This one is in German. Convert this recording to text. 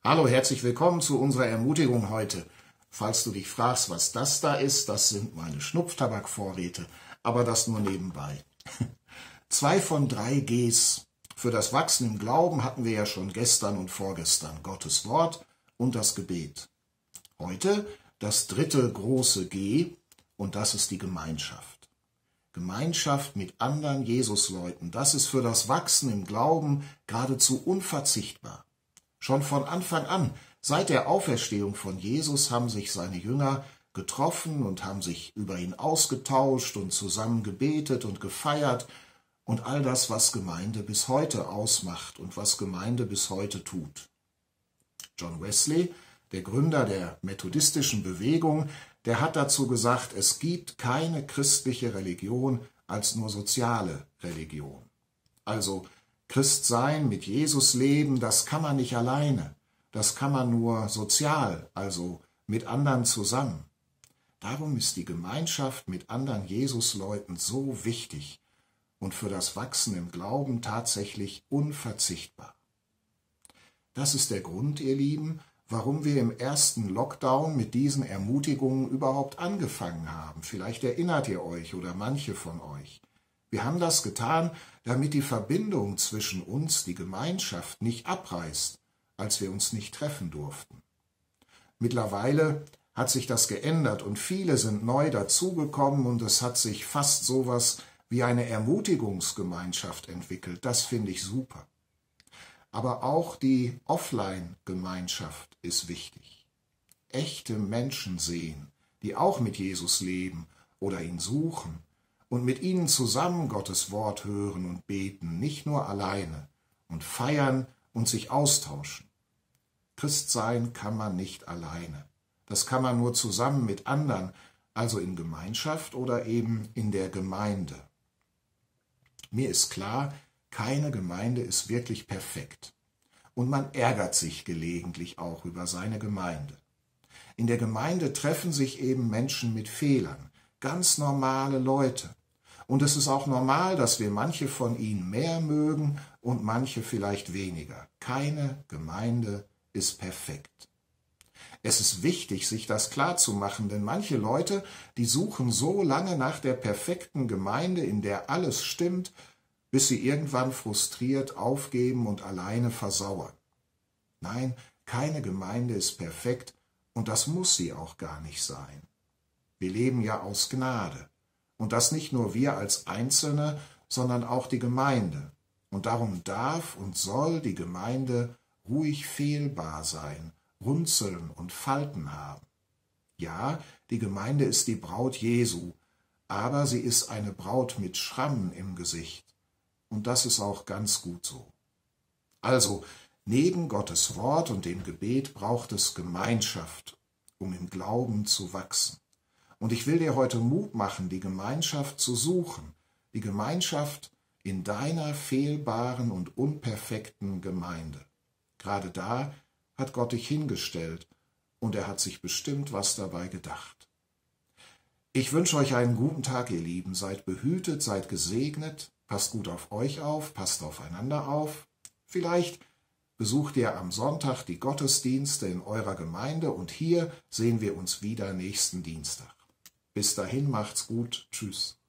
Hallo, herzlich willkommen zu unserer Ermutigung heute. Falls du dich fragst, was das da ist, das sind meine Schnupftabakvorräte, aber das nur nebenbei. 2 von 3 Gs. Für das Wachsen im Glauben hatten wir ja schon gestern und vorgestern. Gottes Wort und das Gebet. Heute das 3. große G und das ist die Gemeinschaft. Gemeinschaft mit anderen Jesusleuten, das ist für das Wachsen im Glauben geradezu unverzichtbar. Schon von Anfang an, seit der Auferstehung von Jesus, haben sich seine Jünger getroffen und haben sich über ihn ausgetauscht und zusammen gebetet und gefeiert und all das, was Gemeinde bis heute ausmacht und was Gemeinde bis heute tut. John Wesley, der Gründer der methodistischen Bewegung, der hat dazu gesagt, es gibt keine christliche Religion als nur soziale Religion. Also Christ sein, mit Jesus leben, das kann man nicht alleine. Das kann man nur sozial, also mit anderen zusammen. Darum ist die Gemeinschaft mit anderen Jesusleuten so wichtig und für das Wachsen im Glauben tatsächlich unverzichtbar. Das ist der Grund, ihr Lieben, warum wir im ersten Lockdown mit diesen Ermutigungen überhaupt angefangen haben. Vielleicht erinnert ihr euch oder manche von euch. Wir haben das getan, damit die Verbindung zwischen uns, die Gemeinschaft, nicht abreißt, als wir uns nicht treffen durften. Mittlerweile hat sich das geändert und viele sind neu dazugekommen und es hat sich fast sowas wie eine Ermutigungsgemeinschaft entwickelt. Das finde ich super. Aber auch die Offline-Gemeinschaft ist wichtig. Echte Menschen sehen, die auch mit Jesus leben oder ihn suchen und mit ihnen zusammen Gottes Wort hören und beten, nicht nur alleine und feiern und sich austauschen. Christsein kann man nicht alleine. Das kann man nur zusammen mit anderen, also in Gemeinschaft oder eben in der Gemeinde. Mir ist klar, keine Gemeinde ist wirklich perfekt. Und man ärgert sich gelegentlich auch über seine Gemeinde. In der Gemeinde treffen sich eben Menschen mit Fehlern, ganz normale Leute. Und es ist auch normal, dass wir manche von ihnen mehr mögen und manche vielleicht weniger. Keine Gemeinde ist perfekt. Es ist wichtig, sich das klarzumachen, denn manche Leute, die suchen so lange nach der perfekten Gemeinde, in der alles stimmt, bis sie irgendwann frustriert aufgeben und alleine versauern. Nein, keine Gemeinde ist perfekt und das muss sie auch gar nicht sein. Wir leben ja aus Gnade. Und das nicht nur wir als Einzelne, sondern auch die Gemeinde. Und darum darf und soll die Gemeinde ruhig fehlbar sein, Runzeln und Falten haben. Ja, die Gemeinde ist die Braut Jesu, aber sie ist eine Braut mit Schrammen im Gesicht. Und das ist auch ganz gut so. Also, neben Gottes Wort und dem Gebet braucht es Gemeinschaft, um im Glauben zu wachsen. Und ich will dir heute Mut machen, die Gemeinschaft zu suchen, die Gemeinschaft in deiner fehlbaren und unperfekten Gemeinde. Gerade da hat Gott dich hingestellt und er hat sich bestimmt was dabei gedacht. Ich wünsche euch einen guten Tag, ihr Lieben. Seid behütet, seid gesegnet, passt gut auf euch auf, passt aufeinander auf. Vielleicht besucht ihr am Sonntag die Gottesdienste in eurer Gemeinde und hier sehen wir uns wieder nächsten Dienstag. Bis dahin macht's gut. Tschüss.